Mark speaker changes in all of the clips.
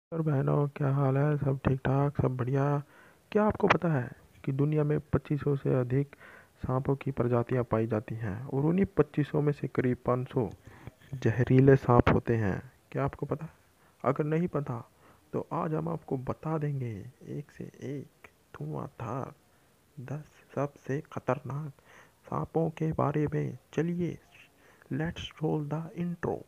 Speaker 1: और बहनों, क्या हाल है? सब ठीक ठाक, सब बढ़िया। क्या आपको पता है कि दुनिया में 2500 से अधिक सांपों की प्रजातियां पाई जाती हैं और उन्हीं 2500 में से करीब 500 जहरीले सांप होते हैं। क्या आपको पता है? अगर नहीं पता तो आज हम आपको बता देंगे, एक से एक धुआंधार 10 सबसे खतरनाक सांपों के बारे में। चलिए, लेट्स रोल द इंट्रो।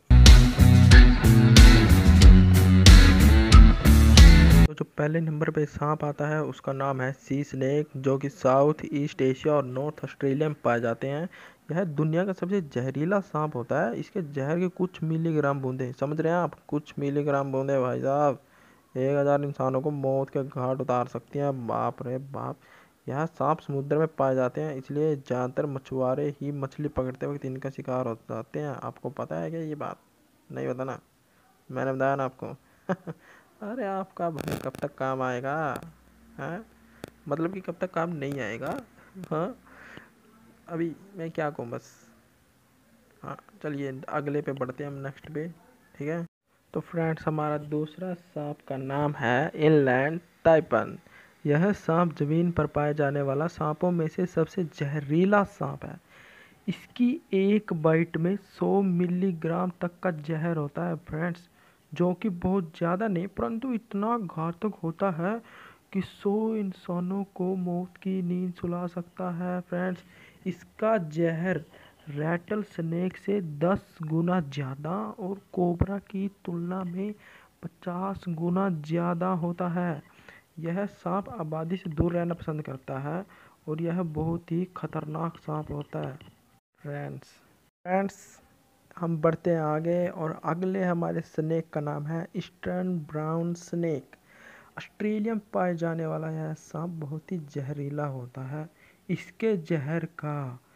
Speaker 1: तो जो पहले नंबर पे सांप आता है उसका नाम है सी स्नेक, जो कि साउथ ईस्ट एशिया और नॉर्थ ऑस्ट्रेलिया में पाए जाते हैं। यह दुनिया का सबसे जहरीला सांप होता है। इसके जहर के कुछ मिलीग्राम बूंदे, समझ रहे हैं आप? कुछ मिलीग्राम बूंदे भाई साहब 1000 इंसानों को मौत के घाट उतार सकती हैं। बाप रे बाप। यह सांप समुद्र में पाए जाते हैं, इसलिए ज़्यादातर मछुआरे ही मछली पकड़ते वक्त इनका शिकार हो जाते हैं। आपको पता है क्या ये बात? नहीं पता ना? मैंने बताया ना आपको। अरे आपका भाई कब तक काम आएगा? हैं? मतलब कि कब तक काम नहीं आएगा? हाँ, अभी मैं क्या कहूँ बस। हाँ, चलिए अगले पे बढ़ते हैं हम, नेक्स्ट पे। ठीक है। तो फ्रेंड्स, हमारा दूसरा सांप का नाम है इनलैंड टाइपन। यह सांप जमीन पर पाए जाने वाला सांपों में से सबसे जहरीला सांप है। इसकी एक बाइट में 100 मिलीग्राम तक का जहर होता है फ्रेंड्स, जो कि बहुत ज़्यादा नहीं परंतु इतना घातक होता है कि 100 इंसानों को मौत की नींद सुला सकता है फ्रेंड्स। इसका जहर रैटल स्नेक से 10 गुना ज़्यादा और कोबरा की तुलना में 50 गुना ज़्यादा होता है। यह सांप आबादी से दूर रहना पसंद करता है और यह बहुत ही खतरनाक सांप होता है। फ्रेंड्स, हम बढ़ते हैं आगे और अगले हमारे स्नेक का नाम है ईस्टर्न ब्राउन स्नेक। ऑस्ट्रेलिया में पाए जाने वाला यह सांप बहुत ही जहरीला होता है। इसके जहर का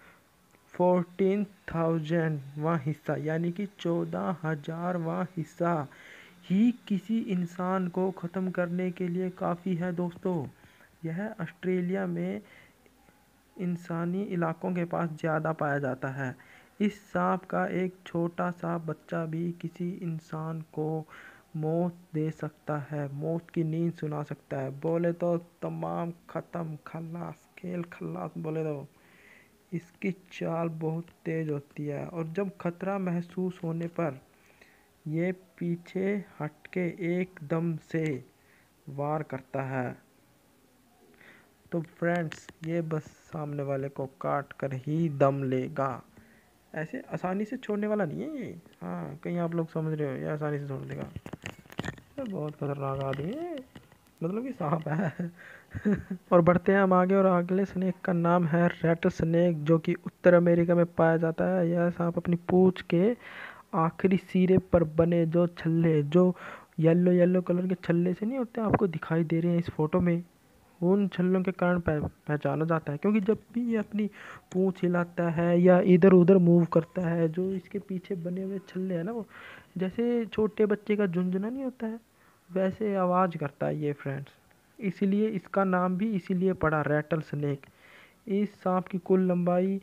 Speaker 1: 14,000वां हिस्सा, यानी कि 14,000वां हिस्सा ही किसी इंसान को ख़त्म करने के लिए काफ़ी है दोस्तों। यह ऑस्ट्रेलिया में इंसानी इलाकों के पास ज़्यादा पाया जाता है। इस सांप का एक छोटा सा बच्चा भी किसी इंसान को मौत दे सकता है, मौत की नींद सुना सकता है। बोले तो तमाम ख़त्म, खल्लास, खेल खल्लास बोले तो। इसकी चाल बहुत तेज़ होती है और जब खतरा महसूस होने पर ये पीछे हटके एकदम से वार करता है। तो फ्रेंड्स, ये बस सामने वाले को काट कर ही दम लेगा, ऐसे आसानी से छोड़ने वाला नहीं है ये। हाँ, कहीं आप लोग समझ रहे हो ये आसानी से छोड़ देगा? ये बहुत खतरनाक आदमी है, मतलब कि सांप है। और बढ़ते हैं हम आगे और अगले स्नेक का नाम है रेट स्नेक, जो कि उत्तर अमेरिका में पाया जाता है। यह सांप अपनी पूंछ के आखिरी सिरे पर बने जो छल्ले, जो येलो येलो कलर के छल्ले से नहीं होते, आपको दिखाई दे रहे हैं इस फोटो में, उन छल्लों के कारण पहचाना जाता है। क्योंकि जब भी ये अपनी पूंछ हिलाता है या इधर उधर मूव करता है, जो इसके पीछे बने हुए छल्ले हैं ना, वो जैसे छोटे बच्चे का झुंझुना नहीं होता है, वैसे आवाज़ करता है ये फ्रेंड्स। इसीलिए इसका नाम भी इसीलिए पड़ा रैटल स्नेक। इस सांप की कुल लंबाई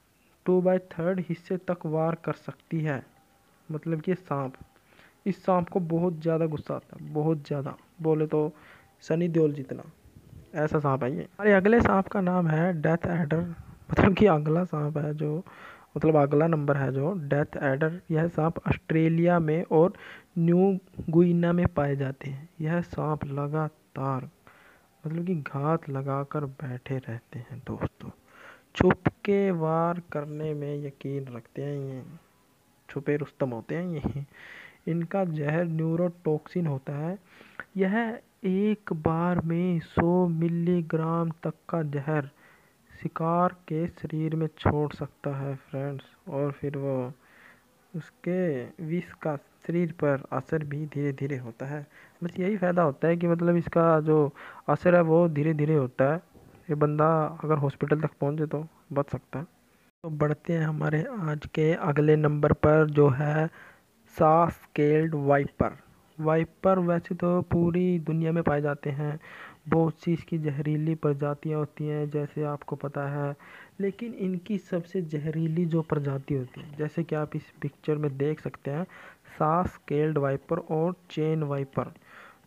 Speaker 1: 2/3 हिस्से तक वार कर सकती है। मतलब कि सांप, इस सांप को बहुत ज़्यादा गुस्सा आता है, बहुत ज़्यादा, बोले तो सनी देओल जितना। ऐसा सांप है ये। अरे अगले सांप का नाम है डेथ एडर। मतलब कि अगला सांप है जो, मतलब अगला नंबर है जो डेथ एडर। यह सांप ऑस्ट्रेलिया में और न्यू गुइना में पाए जाते हैं। यह सांप लगातार, मतलब कि घात लगाकर बैठे रहते हैं दोस्तों। छुप के वार करने में यकीन रखते हैं ये, छुपे रुस्तम होते हैं ये। इनका जहर न्यूरोटॉक्सिन होता है। यह एक बार में 100 मिलीग्राम तक का जहर शिकार के शरीर में छोड़ सकता है फ्रेंड्स, और फिर वो उसके विष का शरीर पर असर भी धीरे धीरे होता है। बस यही फ़ायदा होता है कि मतलब इसका जो असर है वो धीरे धीरे होता है। ये बंदा अगर हॉस्पिटल तक पहुंचे तो बच सकता है। तो बढ़ते हैं हमारे आज के अगले नंबर पर, जो है सा स्केल्ड वाइपर। वाइपर वैसे तो पूरी दुनिया में पाए जाते हैं। बहुत सी इसकी जहरीली प्रजातियां होती हैं, जैसे आपको पता है। लेकिन इनकी सबसे जहरीली जो प्रजाति होती है, जैसे कि आप इस पिक्चर में देख सकते हैं, सा स्केल्ड वाइपर और चेन वाइपर,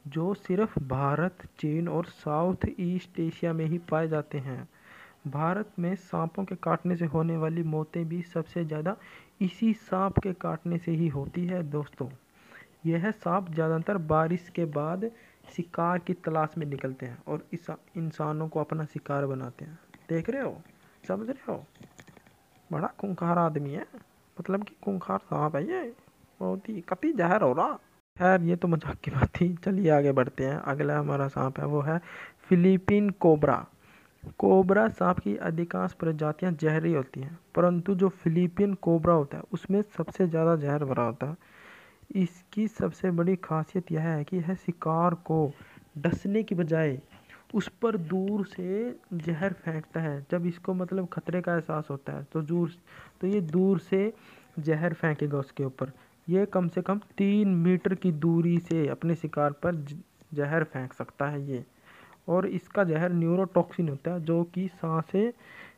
Speaker 1: जो सिर्फ भारत, चीन और साउथ ईस्ट एशिया में ही पाए जाते हैं। भारत में सांपों के काटने से होने वाली मौतें भी सबसे ज़्यादा इसी सांप के काटने से ही होती है दोस्तों। यह सांप ज़्यादातर बारिश के बाद शिकार की तलाश में निकलते हैं और इस इंसानों को अपना शिकार बनाते हैं। देख रहे हो, समझ रहे हो, बड़ा खूंखार आदमी है, मतलब कि खूंखार सांप है ये, बहुत ही कति जहर हो रहा। खैर ये तो मजाक की बात थी, चलिए आगे बढ़ते हैं। अगला हमारा सांप है वो है फिलीपीन कोबरा। कोबरा सांप की अधिकांश प्रजातियां जहरी होती हैं, परंतु जो फिलीपीन कोबरा होता है उसमें सबसे ज़्यादा जहर भरा होता है। इसकी सबसे बड़ी खासियत यह है कि यह शिकार को डसने की बजाय उस पर दूर से जहर फेंकता है। जब इसको मतलब खतरे का एहसास होता है तो ये दूर से जहर फेंकेगा उसके ऊपर। ये कम से कम 3 मीटर की दूरी से अपने शिकार पर जहर फेंक सकता है ये। और इसका जहर न्यूरोटॉक्सिन होता है जो कि सांसें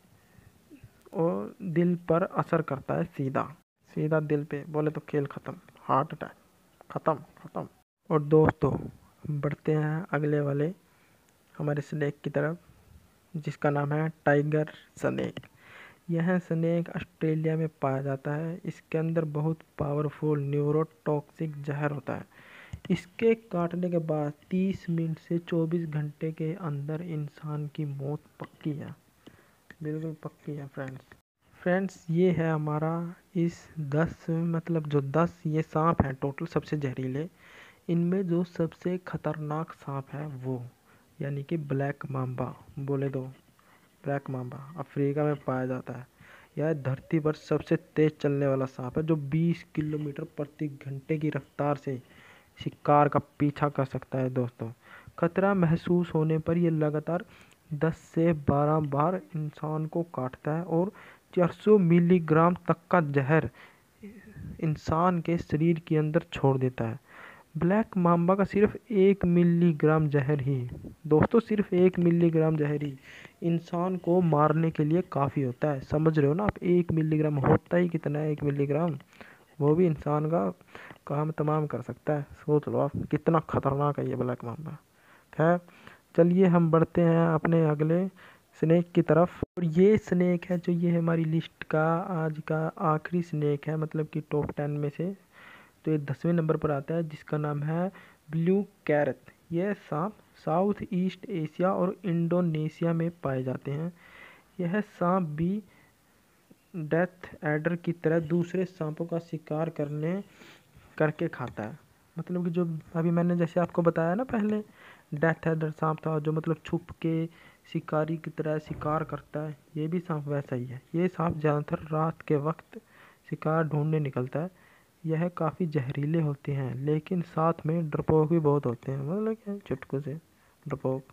Speaker 1: और दिल पर असर करता है, सीधा सीधा दिल पे। बोले तो खेल ख़त्म, हार्ट अटैक ख़त्म। और दोस्तों बढ़ते हैं अगले वाले हमारे स्नेक की तरफ, जिसका नाम है टाइगर स्नेक। यह स्नेक ऑस्ट्रेलिया में पाया जाता है। इसके अंदर बहुत पावरफुल न्यूरोटॉक्सिक जहर होता है। इसके काटने के बाद 30 मिनट से 24 घंटे के अंदर इंसान की मौत पक्की है, बिल्कुल पक्की है फ्रेंड्स ये है हमारा इस 10 मतलब जो 10 ये सांप हैं टोटल सबसे जहरीले। इनमें जो सबसे खतरनाक सांप है वो यानी कि ब्लैक माम्बा। बोले तो ब्लैक माम्बा अफ्रीका में पाया जाता है। यह धरती पर सबसे तेज चलने वाला सांप है जो 20 किलोमीटर प्रति घंटे की रफ्तार से शिकार का पीछा कर सकता है दोस्तों। खतरा महसूस होने पर यह लगातार 10 से 12 बार इंसान को काटता है और 400 मिलीग्राम तक का जहर इंसान के शरीर के अंदर छोड़ देता है। ब्लैक माम्बा का सिर्फ 1 मिलीग्राम जहर ही दोस्तों, सिर्फ 1 मिलीग्राम जहर ही इंसान को मारने के लिए काफ़ी होता है। समझ रहे हो ना आप, 1 मिलीग्राम होता ही कितना है 1 मिलीग्राम, वो भी इंसान का काम तमाम कर सकता है। सोच लो आप कितना खतरनाक है ये ब्लैक माम्बा। खैर चलिए हम बढ़ते हैं अपने अगले स्नेक की तरफ। और ये स्नेक है जो ये हमारी लिस्ट का आज का आखिरी स्नेक है, मतलब कि टॉप 10 में से। तो ये 10वें नंबर पर आता है जिसका नाम है ब्लू कैरट। यह सांप साउथ ईस्ट एशिया और इंडोनेशिया में पाए जाते हैं। यह सांप भी डेथ एडर की तरह दूसरे सांपों का शिकार करके खाता है। मतलब कि जो अभी मैंने जैसे आपको बताया ना पहले, डेथ एडर सांप था जो मतलब छुप के शिकारी की तरह शिकार करता है, ये भी सांप वैसा ही है। ये सांप ज़्यादातर रात के वक्त शिकार ढूंढने निकलता है। यह काफ़ी जहरीले होते हैं लेकिन साथ में डरपोक भी बहुत होते हैं, मतलब क्या चुटकुले से डरपोक।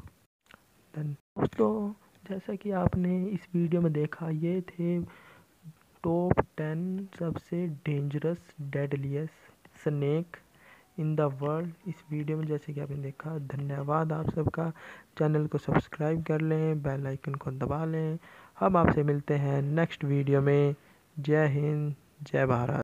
Speaker 1: दोस्तों जैसा कि आपने इस वीडियो में देखा, ये थे टॉप 10 सबसे dangerous deadliest snake in the world. इस वीडियो में जैसे कि आपने देखा, धन्यवाद आप सबका। चैनल को सब्सक्राइब कर लें, बेल आइकन को दबा लें। हम आपसे मिलते हैं नेक्स्ट वीडियो में। जय हिंद, जय भारत।